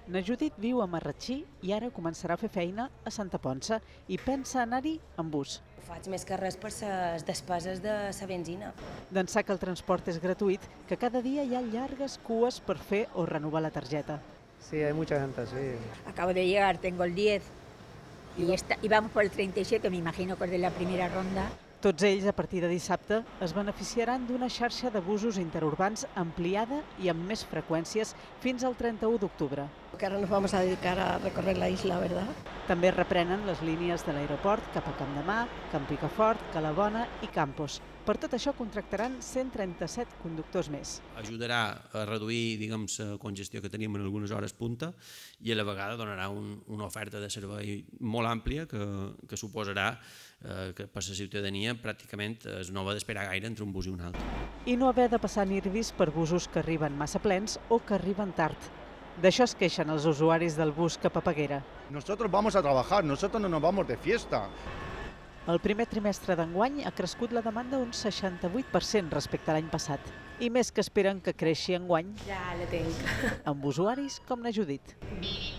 Na Judit viu a Marratxí i ara començarà a fer feina a Santa Ponça i pensa anar-hi amb bus. Ho faig més que res per les despeses de la benzina. D'ençà que el transport és gratuït, que cada dia hi ha llargues cues per fer o renovar la targeta. Sí, hay mucha gente, sí. Acabo de llegar, tengo el 10 y vamos por el 37, me imagino que es de la primera ronda. Tots ells, a partir de dissabte, es beneficiaran d'una xarxa de busos interurbans ampliada i amb més freqüències fins al 31 d'octubre. Que ahora nos vamos a dedicar a recorrer la isla, ¿verdad? També reprenen les línies de l'aeroport cap a Camp de Mar, Camp Picafort, Calabona i Campos. Per tot això contractaran 137 conductors més. Ajudarà a reduir, la congestió que tenim en algunes hores punta i a la vegada donarà una oferta de servei molt àmplia que suposarà que per la ciutadania pràcticament es no va d'esperar gaire entre un bus i un altre. I no haver de passar nervis per busos que arriben massa plens o que arriben tard. D'això es queixen els usuaris del bus cap a Peguera. Nosotros vamos a trabajar, nosotros no nos vamos de fiesta. El primer trimestre d'enguany ha crescut la demanda un 68% respecte a l'any passat. I més que esperen que creixi enguany Ja la tinc. amb usuaris com na Judit.